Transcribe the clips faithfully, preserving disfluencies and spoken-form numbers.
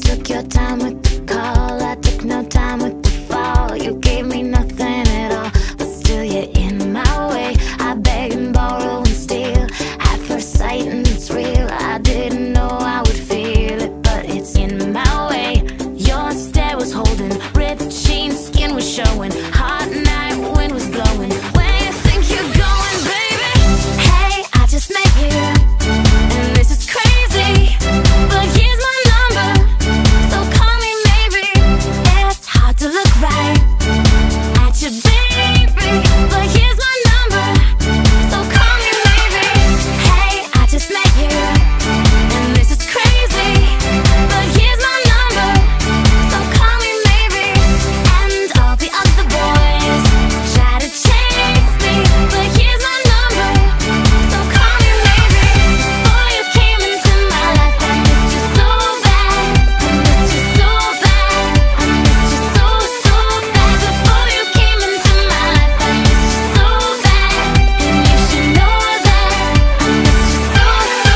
took your time with the call, I took no time with the fall. You gave me nothing at all, but still you're in my way. I beg and borrow and steal at first sight, and it's real. I didn't know I would feel it, but it's in my way. Your stare was holding, ripped jeans, skin was showing, hot night wind was blowing. Where you think you're going, baby? Hey, I just met you, and this is crazy, but here's my number, so call me maybe. It's hard to look right at you, baby, but here's my number, so call me maybe. Hey, I just met you, and this is crazy, but here's my number, so call me maybe. And all the other boys try to chase me, but here's my number, so call me maybe. Before you came into my life, I missed you so bad, I missed you so bad, I missed you so, so bad. Before you came into my life, I missed you so bad, and you should know that I missed you so,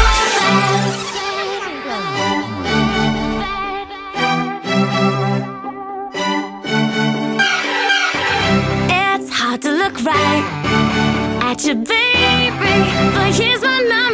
so bad. It's hard to look right at you, baby, but here's my number.